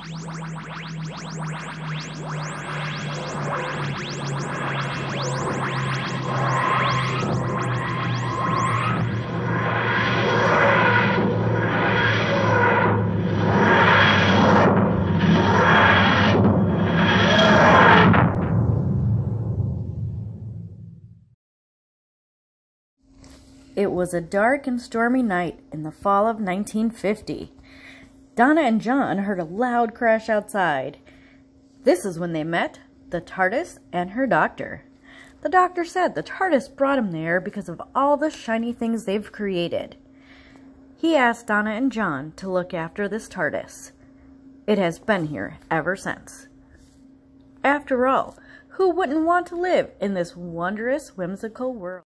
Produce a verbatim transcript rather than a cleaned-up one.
It was a dark and stormy night in the fall of nineteen fifty. Donna and John heard a loud crash outside. This is when they met the TARDIS and her doctor. The doctor said the TARDIS brought him there because of all the shiny things they've created. He asked Donna and John to look after this TARDIS. It has been here ever since. After all, who wouldn't want to live in this wondrous, whimsical world?